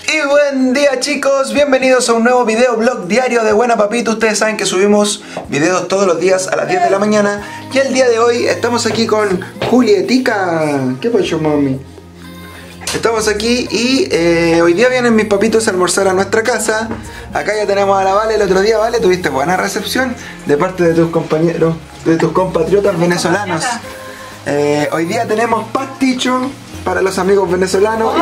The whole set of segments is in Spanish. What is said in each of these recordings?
Y buen día chicos, bienvenidos a un nuevo video blog diario de Buena Papito. Ustedes saben que subimos videos todos los días a las 10 de la mañana. Y el día de hoy estamos aquí con Julietica. ¿Qué pasó, mami? Estamos aquí y hoy día vienen mis papitos a almorzar a nuestra casa. Acá ya tenemos a la Vale. El otro día, Vale, tuviste buena recepción de parte de tus compañeros, de tus compatriotas venezolanos. Hoy día tenemos pasticho para los amigos venezolanos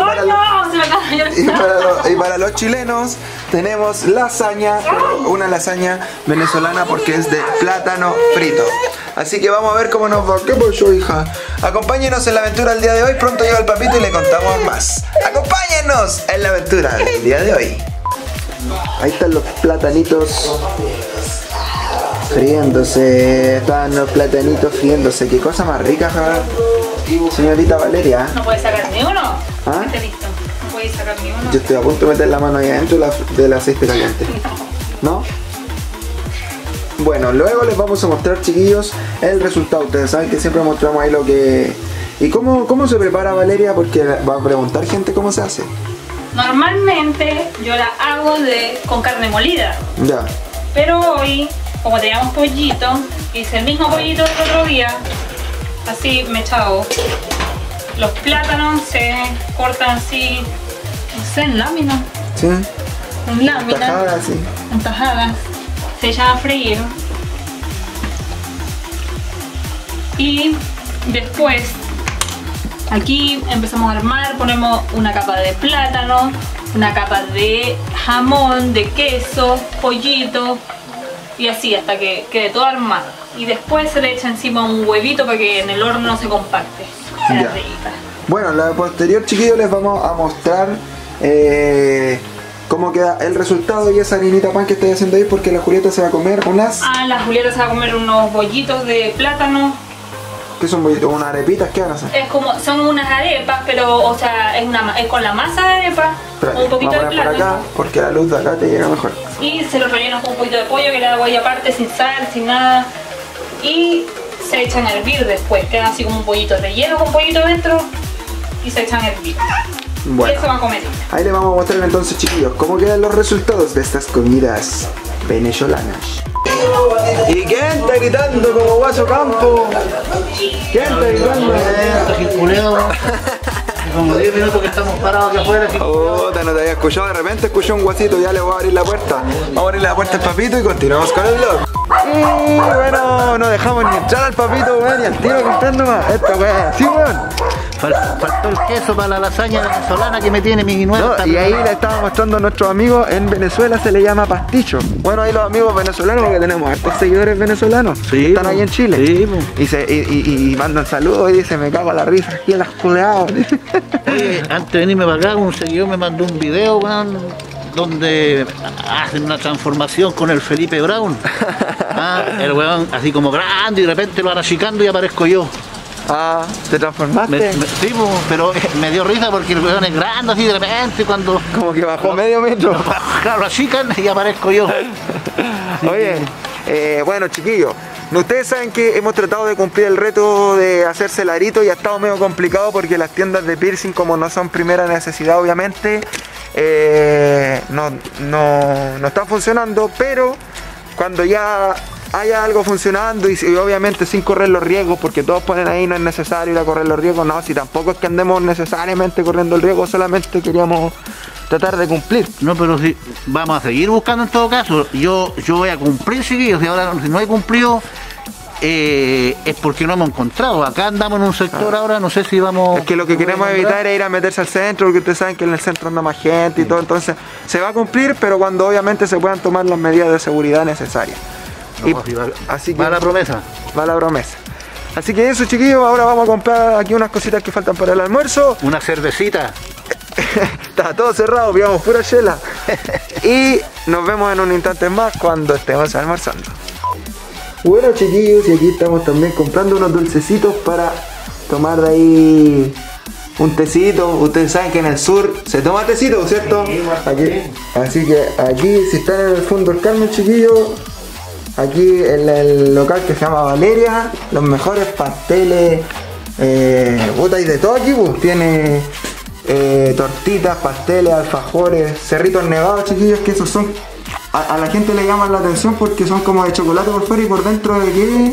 y para los chilenos tenemos lasaña, una lasaña venezolana porque es de plátano frito. Así que vamos a ver cómo nos va. ¿Qué pasó, hija? Acompáñenos en la aventura del día de hoy. Pronto llega el papito y le contamos más. Acompáñenos en la aventura del día de hoy. Ahí están los platanitos friéndose. Están los platanitos friéndose. Qué cosa más rica, señorita Valeria. ¿No puedes sacar ni uno? ¿Ah? Listo. No puedes sacar ni uno. Yo estoy a punto de meter la mano ahí adentro del aceite caliente. ¿No? Bueno, luego les vamos a mostrar, chiquillos, el resultado. Ustedes saben que siempre mostramos ahí lo que... ¿Y cómo se prepara, Valeria? Porque va a preguntar gente cómo se hace. Normalmente yo la hago con carne molida. Ya. Pero hoy, como teníamos pollito, hice el mismo pollito del otro día. Así me he echado los plátanos, se cortan así, no sé, en láminas. Sí. En láminas. Tajadas, sí. En tajadas. Se echan a freír. Y después, aquí empezamos a armar, ponemos una capa de plátano, una capa de jamón, de queso, pollito y así hasta que quede todo armado. Y después se le echa encima un huevito para que en el horno se compacte. Queda rica. Bueno, la posterior, chiquillos, les vamos a mostrar cómo queda el resultado y esa harinita pan que estoy haciendo ahí porque la Julieta se va a comer unas... La Julieta se va a comer unos bollitos de plátano. ¿Qué son bollitos? ¿Unas arepitas? ¿Qué van a hacer? Es como, son unas arepas, pero o sea, es con la masa de arepa, Espérate, un poquito de vamos a poner plátano. por acá porque la luz de acá te llega mejor. Y se lo rellenan con un poquito de pollo que le hago ahí aparte, sin sal, sin nada. Y se echan a hervir después, quedan así como un pollito relleno con pollito dentro y se echan a hervir. Bueno, y eso va a comer. Ahí les vamos a mostrar entonces, chiquillos, cómo quedan los resultados de estas comidas venezolanas. ¿Y quién está gritando como Guaso Campo? ¿Quién está gritando? Como 10 minutos que estamos parados aquí afuera. No te había escuchado, de repente escuché un guasito, ya le voy a abrir la puerta. Vamos a abrir la puerta al papito y continuamos con el vlog. Y bueno, no dejamos ni entrar al papito, weón, y al tiro comprando más. Esta weón, sí, weón. Faltó el queso para la lasaña venezolana que me tiene mi nueva. No, y ahí le estaba mostrando a nuestros amigos, en Venezuela se le llama pasticho. Bueno, ahí los amigos venezolanos, porque tenemos hartos seguidores venezolanos, sí, están ahí en Chile. Sí, y mandan saludos y dicen, me cago a la risa, aquí en las culeadas. Oye, antes de venirme para acá, un seguidor me mandó un video, weón, donde hacen una transformación con el Felipe Brown. El weón así como grande y de repente lo van achicando y aparezco yo. ¿te transformaste? Sí, pero me dio risa porque el weón es grande así de repente cuando... Como que bajó medio metro. Claro, lo achican y aparezco yo. Oye, bueno, chiquillos, ustedes saben que hemos tratado de cumplir el reto de hacerse el arito y ha estado medio complicado porque las tiendas de piercing, como no son primera necesidad obviamente, no están funcionando, pero cuando ya haya algo funcionando y obviamente sin correr los riesgos, porque todos ponen ahí no es necesario ir a correr los riesgos, no, si tampoco es que andemos necesariamente corriendo el riesgo, solamente queríamos tratar de cumplir. No, pero si vamos a seguir buscando en todo caso, yo voy a cumplir, chiquillos, y ahora si no he cumplido es porque no hemos encontrado. Acá andamos en un sector ahora, no sé si vamos... Es que lo que queremos evitar es ir a meterse al centro, porque ustedes saben que en el centro anda más gente y todo, entonces se va a cumplir, pero cuando obviamente se puedan tomar las medidas de seguridad necesarias. Así que va la promesa. Va la promesa. Así que eso, chiquillos, ahora vamos a comprar aquí unas cositas que faltan para el almuerzo. Una cervecita. Está todo cerrado, pillamos pura chela. Y nos vemos en un instante más cuando estemos almorzando. Bueno, chiquillos, y aquí estamos también comprando unos dulcecitos para tomar de ahí un tecito. Ustedes saben que en el sur se toma tecito, ¿cierto? Aquí. Así que aquí, si están en el fondo del Carmen, chiquillos, aquí en el local que se llama Valeria, los mejores pasteles, puta, y de todo aquí, pues. Tiene tortitas, pasteles, alfajores, cerritos nevados, chiquillos, que esos son... A la gente le llaman la atención porque son como de chocolate por fuera y por dentro de qué?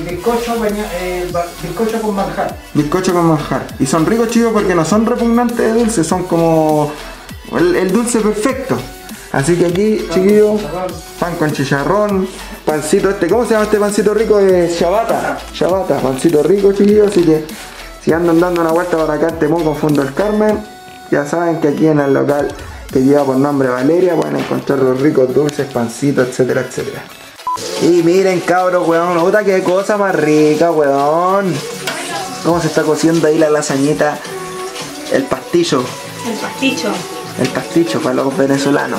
Bizcocho con manjar. Bizcocho con manjar. Y son ricos, chicos, porque no son repugnantes de dulce, son como el dulce perfecto. Así que aquí, chiquillos, pan con chicharrón, pancito este, ¿cómo se llama este pancito rico? Ciabatta, pancito rico, chiquillos. Así que si andan dando una vuelta por acá en Temuco, Fondo del Carmen, ya saben que aquí en el local que lleva por nombre Valeria pueden encontrar los ricos dulces, pancitos, etcétera, etcétera. Y miren, cabros, weón, puta qué cosa más rica, weón. Cómo se está cociendo ahí la lasañita, el pastillo. El pasticho para los venezolanos.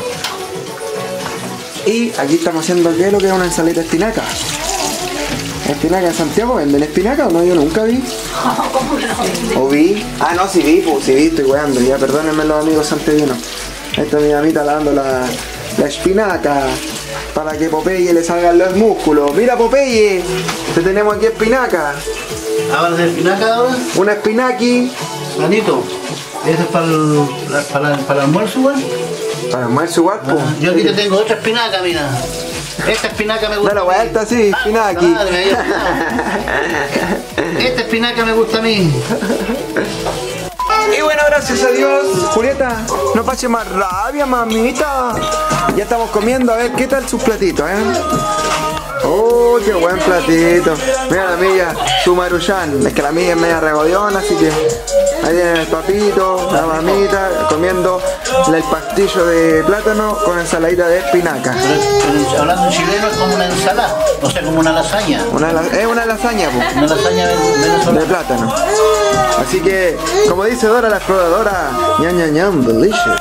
Y aquí estamos haciendo ¿qué? Lo que es una ensalada de espinaca. ¿Espinaca en Santiago venden espinaca o no? Yo nunca vi. ¿O vi? Ah, no, sí vi, pues sí vi, estoy weando. Ya perdónenme los amigos santiaguinos. Esta es mi mamita lavando la espinaca para que Popeye le salgan los músculos. Mira, Popeye, te tenemos aquí espinaca. ¿Hablas de espinaca ahora? Una espinaqui. Manito, ¿ese es para el almuerzo, güey? Para almuerzo igual, pues. Yo aquí te tengo otra espinaca, mira. Esta espinaca me gusta. Dale vuelta, sí, espinaqui. Esta espinaca me gusta a mí. Y bueno, gracias a Dios, Julieta, no pase más rabia, mamita. Ya estamos comiendo, a ver qué tal sus platitos, Oh, qué buen platito. Mira la mía, su maruchan. Es que la mía es media regodiona, así que ahí tienen el papito, la mamita, comiendo el pastillo de plátano con ensaladita de espinaca. Pero hablando en chileno es como una ensalada, o sea, como una lasaña. Es una lasaña, pues. Una lasaña venezolana. De plátano. Así que, como dice Dora la exploradora, ñam ñam ñam, delicious.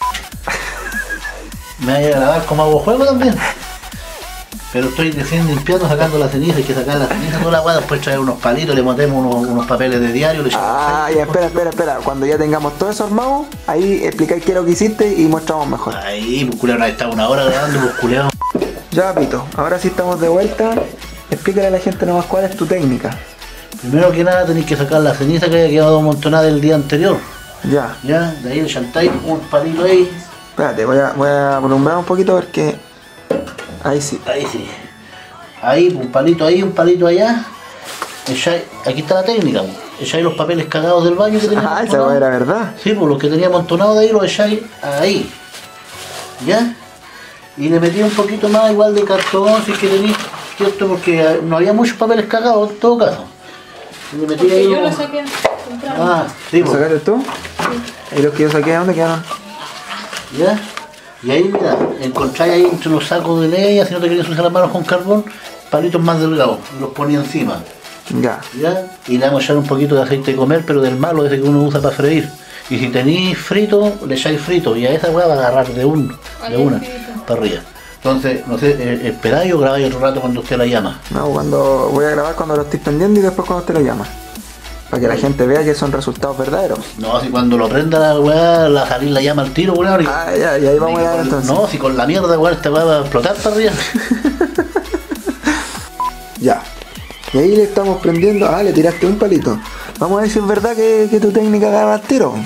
Me voy a grabar como hago juego también. Pero estoy recién limpiando, sacando la ceniza, hay que sacar la ceniza, toda la guada, después traer unos palitos, le metemos unos papeles de diario, le ya, espera. Cuando ya tengamos todo eso armado, ahí explicáis qué es lo que hiciste y mostramos mejor. Ahí, pues culeado, está una hora grabando, pues culeado. Ya, Pito, ahora sí estamos de vuelta. Explícale a la gente nomás cuál es tu técnica. Primero que nada tenéis que sacar la ceniza que haya quedado amontonada del día anterior. Ya. Ya, de ahí le chantáis un palito ahí. Espérate, voy a alumbrar un poquito porque... Ahí sí. Ahí sí. Ahí, un palito ahí, un palito allá. Echáis, aquí está la técnica, pues. Echáis los papeles cagados del baño que teníamos. Ah, esa era verdad. Sí, pues los que teníamos amontonados de ahí los echáis ahí. ¿Ya? Y le metí un poquito más igual de cartón si queréis, ¿cierto? Porque no había muchos papeles cagados en todo caso. Y le metí ahí. Yo lo saqué. Ah, sí, ¿Lo pues. sacaste tú? Sí. ¿Y los que yo saqué, dónde quedaron? ¿Ya? Y ahí, mira, encontráis ahí entre los sacos de leña, si no te querías usar las manos con carbón, palitos más delgados, y los ponía encima. Ya. ¿Ya? Y le vamos a echar un poquito de aceite de comer, pero del malo, ese que uno usa para freír. Y si tenéis frito, le echáis frito, y a esa hueá va a agarrar de una, para arriba. Entonces, no sé, esperáis o grabáis otro rato cuando usted la llama. No, cuando voy a grabar cuando lo estoy prendiendo y después cuando usted lo llama. Para que la gente vea que son resultados verdaderos. No, si cuando lo prenda la weá, la salir la llama al tiro, weón. Ah, ya, y ahí vamos a dar entonces. No, si con la mierda, weón, esta weá va a explotar para arriba. Ya. Y ahí le estamos prendiendo. Ah, le tiraste un palito. Vamos a ver si es verdad que tu técnica agarra al tiro.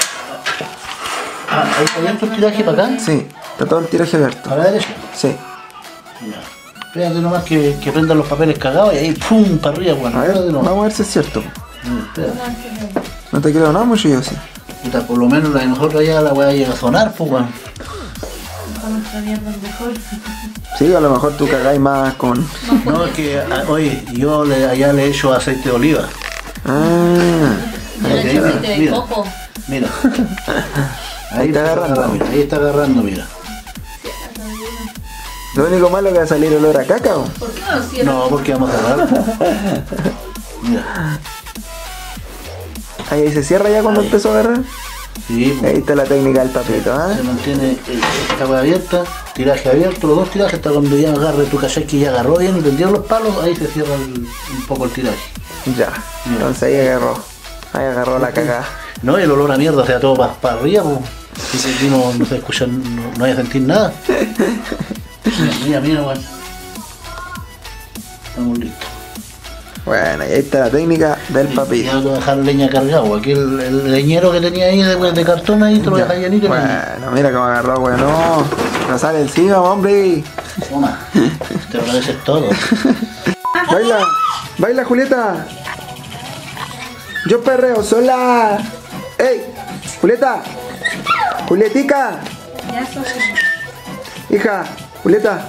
Ah, ¿ahí está abierto el tiraje para acá? Sí, está todo el tiraje abierto. ¿A la derecha? Sí. Ya. Espérate nomás que prendan los papeles cagados y ahí ¡pum! Para arriba, weón. A ver, Espérate nomás. vamos a ver si es cierto. Espérate. No te creo nada mucho, yo sí. Puta, por lo menos la de nosotros allá la weá llega a sonar, pues weón. Sí, a lo mejor tú cagáis más con... No, es que, oye, yo allá le echo aceite de oliva. Ah. Yo le echo aceite de Mira. coco. Mira. Ahí está agarrando. Mira, ahí está agarrando, mira. Lo único malo que va a salir olor a caca, ¿o? ¿Por qué no lo cierras? No, porque vamos a agarrar. Mira. Ahí se cierra ya cuando Ahí. empezó a agarrar. Sí, pues, Ahí está la técnica del papito, se ¿eh? mantiene esta weá abierta, tiraje abierto, los dos tirajes, hasta cuando ya agarre tu cachai que ya agarró bien y prendieron los palos, ahí se cierra un poco el tiraje. Ya. Entonces ahí agarró. Ahí agarró la cagada. No, y el olor a mierda, o sea, todo para arriba, pues. Así que aquí no se escucha, no hay a sentir nada. Mira, weón. Estamos listos. Bueno, y ahí está la técnica del papito. Tengo que dejar leña cargado. Aquí el leñero que tenía ahí de cartón ahí te lo deja llenito. Bueno, mira cómo agarró, weón. No sale encima, hombre. Toma, te lo agradeces todo. Baila, baila, Julieta. Yo perreo sola. ¡Ey! Julieta. Julietica. Ya sos. Hija, Julieta.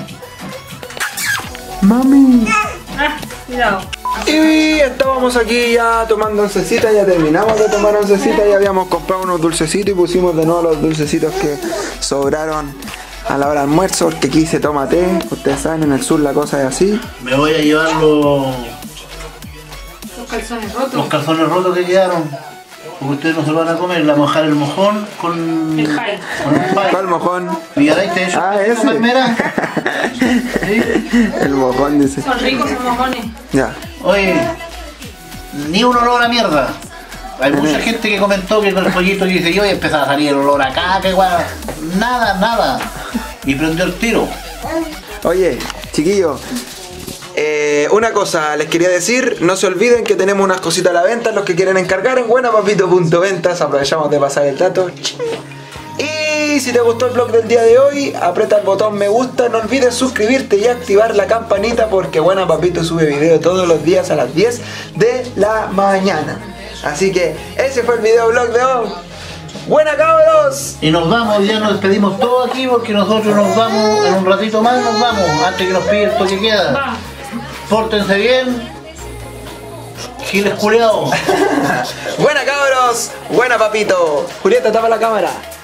Mami. Ah, cuidado. Y estábamos aquí ya tomando oncecita, ya terminamos de tomar oncecita, ya habíamos comprado unos dulcecitos y pusimos de nuevo los dulcecitos que sobraron a la hora de almuerzo, porque aquí se toma té, ustedes saben, en el sur la cosa es así. Me voy a llevar Los calzones rotos. los calzones rotos que quedaron. Porque ustedes no se lo van a comer, la mojar el mojón con El pie. con un pie. ¿Cuál mojón? Villaraite, eso. Ah, ese. Palmera. ¿Sí? El mojón dice. Son ricos los mojones. Ya. Oye, ni un olor a mierda. Hay mucha gente que comentó que con el pollito que dice yo y empezaba a salir el olor a caca, igual. Nada. Y prendió el tiro. Oye, chiquillos, una cosa les quería decir, no se olviden que tenemos unas cositas a la venta, los que quieren encargar en buenapapito.ventas, aprovechamos de pasar el dato. Y si te gustó el vlog del día de hoy, aprieta el botón me gusta, no olvides suscribirte y activar la campanita porque Buena Papito sube video todos los días a las 10 de la mañana. Así que ese fue el video blog de hoy. ¡Buena, cabros! Y nos vamos, ya nos despedimos todos aquí porque nosotros nos vamos, en un ratito más nos vamos, antes que nos pille el toque queda. Vamos. Pórtense bien. Giles culiados. ¡Buena, cabros! ¡Buena, papito! Julieta, tapa la cámara.